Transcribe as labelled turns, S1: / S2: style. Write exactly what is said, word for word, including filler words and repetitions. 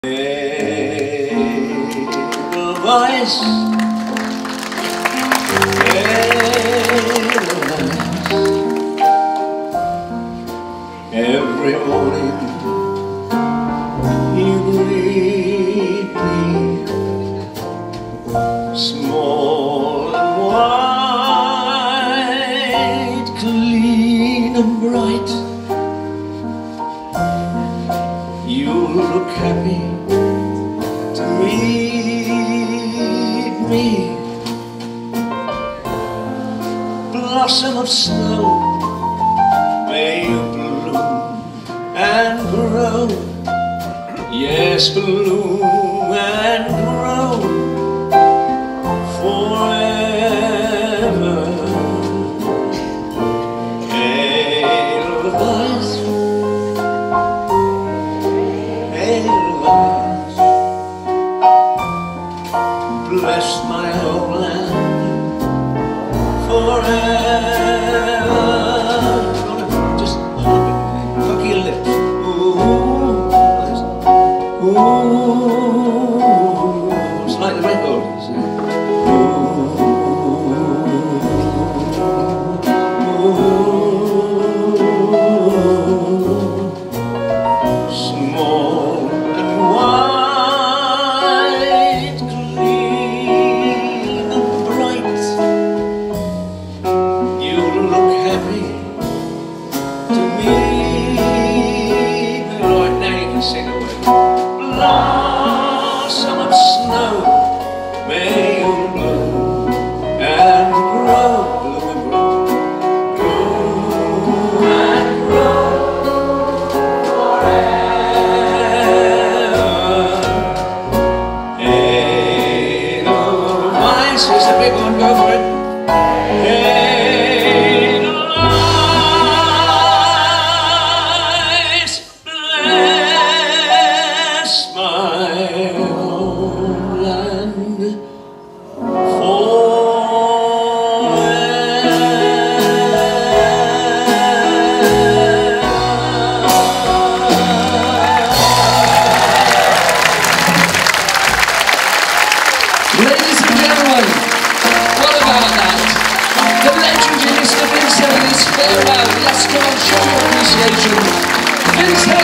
S1: Edelweiss, Edelweiss. Every morning you greet me, small and white, clean and bright. You look happy to meet me. Blossom of snow, may you bloom and grow. Yes, bloom and grow forever. Edelweiss, Edelweiss, bless my homeland forever. Just hug it, hug your lips. Ooh, ooh, it's like the record, you see. Small and white, clean and bright. You look happy to meet me. Right now you can sing away. Blossom of snow, may you bloom and grow, bloom and grow, bloom and grow forever. Edelweiss is the big one, go for it. Edelweiss, bless my homeland
S2: Ladies and gentlemen, what about that? The legendary Mister Vince Hayes, farewell. Yes, come on, show your appreciation. Vince Hayes.